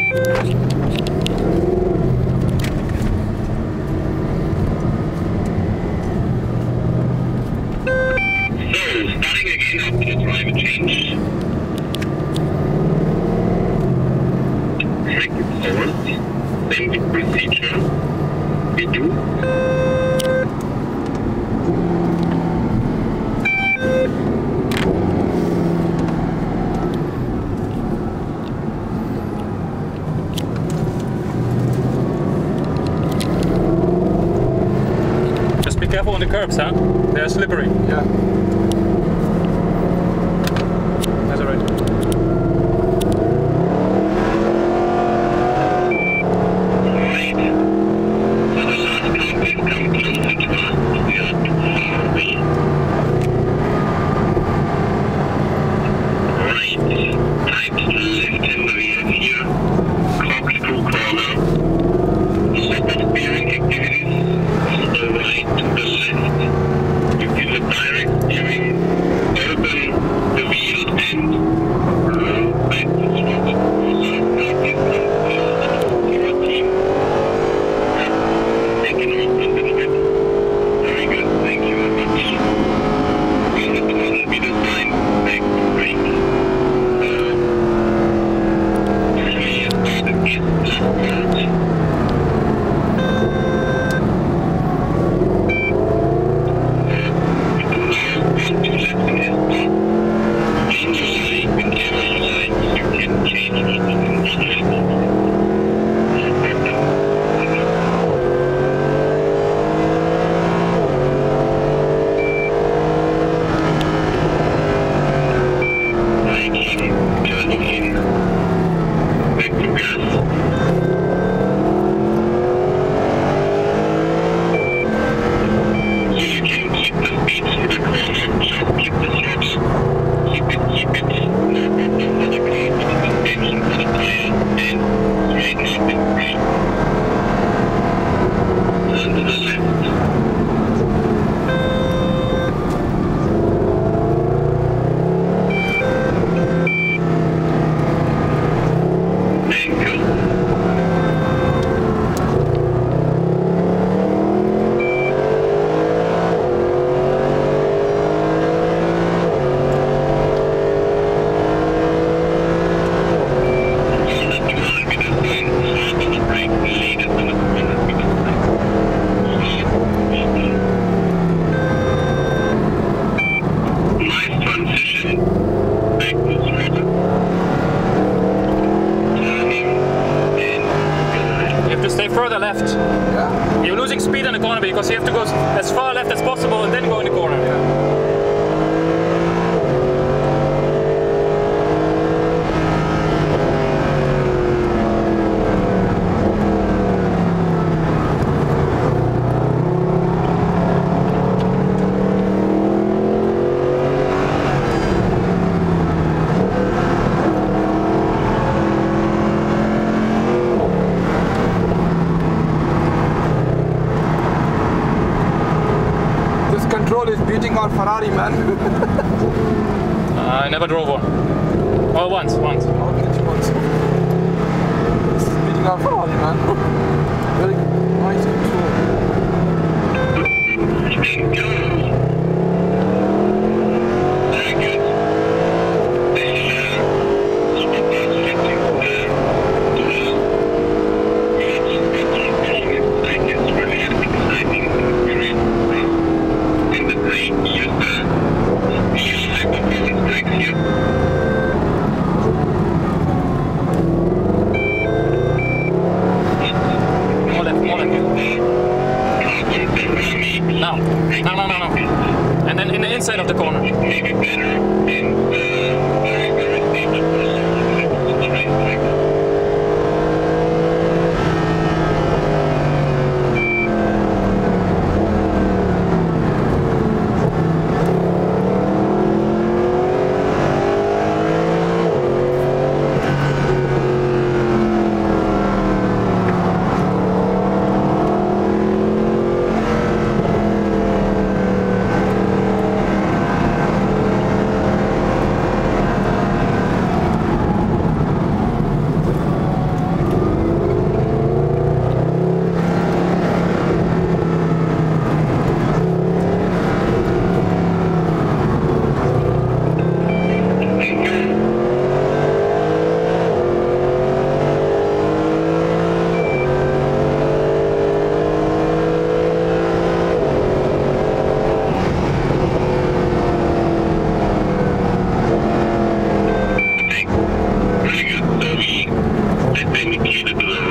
Careful on the curbs, huh? They are slippery. Yeah. That's alright. Right. So the last car will come closer to us. We are too far away. Right. Tight to the left-hander we have here. Corkscrew corner. Separate steering activities. Slow right to the left. You feel the direct steering, open the wheel and roll back the throttle. They can open a little bit. Very good, thank you very much. And the throttle be designed back to brake. Three is by the gas left. Further left. Yeah. You're losing speed in the corner because you have to go as far left as possible and then go in the corner. Yeah. Is beating our Ferrari, man. I never drove one. Oh, once. Okay, once. This is beating our Ferrari, man. Very nice control. Very good. very good. So we set the indicator to the